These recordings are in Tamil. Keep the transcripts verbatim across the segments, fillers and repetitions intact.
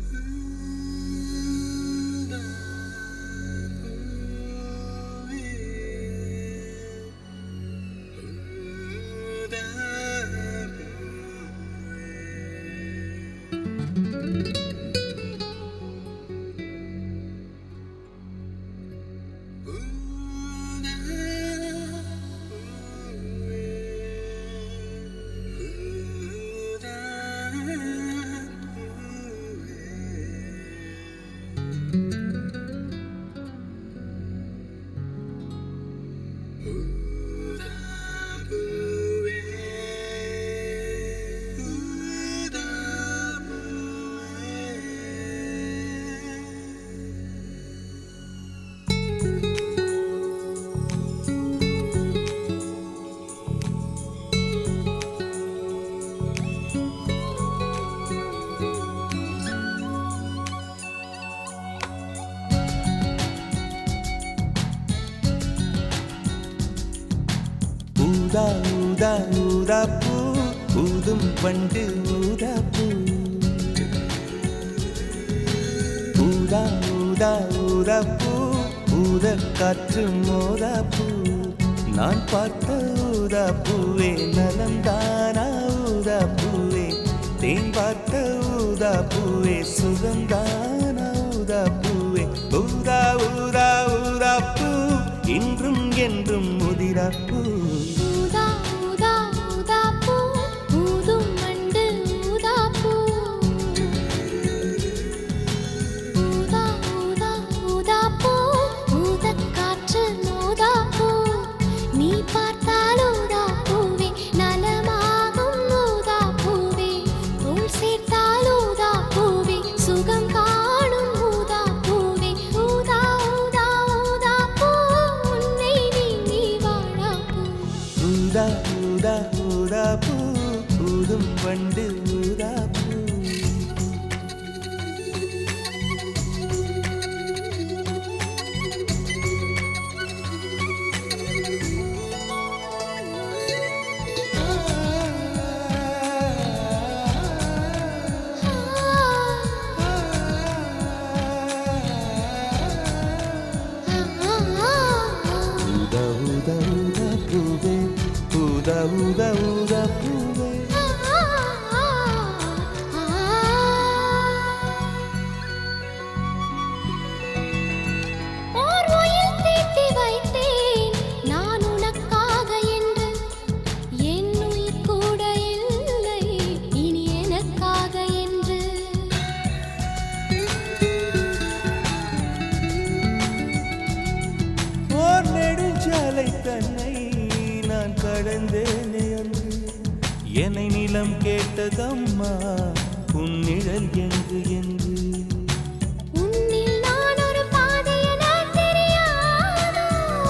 ஊதா ஊதா ஊதா பூ ஊதும் வண்டு ஊதா பூ ஊதா ஊதா ஊதா பூ ஊத காற்று மோதா பூ நான் பார்த்த ஊதா பூவே நலந்தானா ஊதா பூவே தேன் பார்த்த ஊதா பூவே சுகந்தானா ஊதா பூவே ஊதா ஊதா ஊதா பூ இன்றும் என்றும் முதிரா பூ ஊதா ஊதா பூ ஊதும் வண்டு ஊதா பூ ஊதா ஊதா ஊதா பூவே ஓர் உயிர் தீட்டி வைத்தேன் நான் உனக்காக என்று என் உயிர் கூட இல்லை இனி எனக்காக என்று ஓர் நெடுஞ்சாலை தன்னை நான் கடந்தேனே அன்று என்னை நிலம் கேட்டதம்மா உன் நிழல் என்று என்று உன்னில் நான் ஒரு பாதை என தெரியாதோ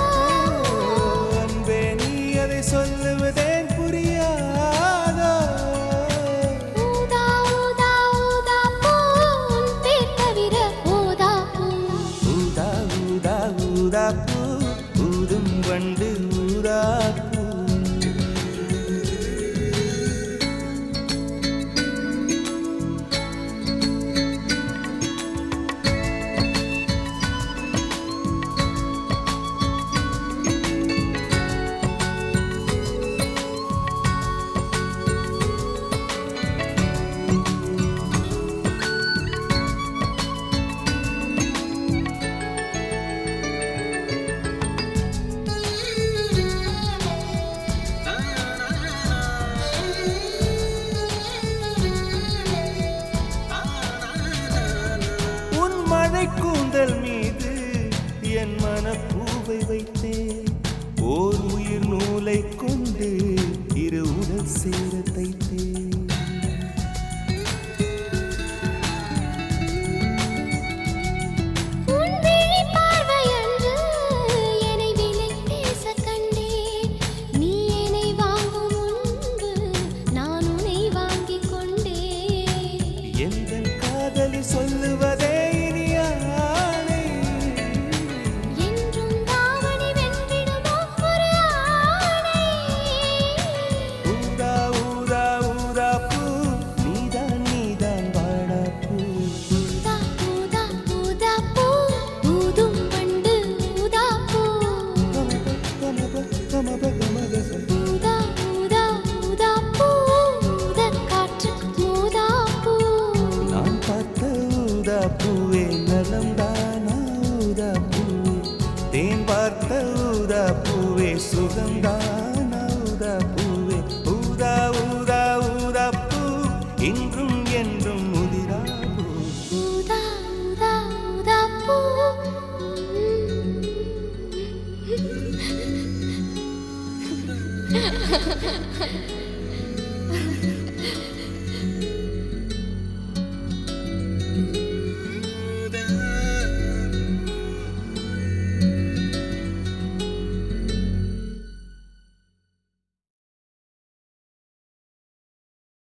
அன்பே நீ அதை சொல்லுவதேன் புரியாதோ ஊதா ஊதா ஊதா பூ உன் பேர் தவிர ஊதா பூ ஊதா ஊதா ஊதா பூ ஊதும் வண்டு ஊதா பூ கூந்தல் மீது என் மனப்பூவை வைத்தேன் ஓர் உயிர் நூலை கொண்டு இரு உடல் சேர தைத்தேன்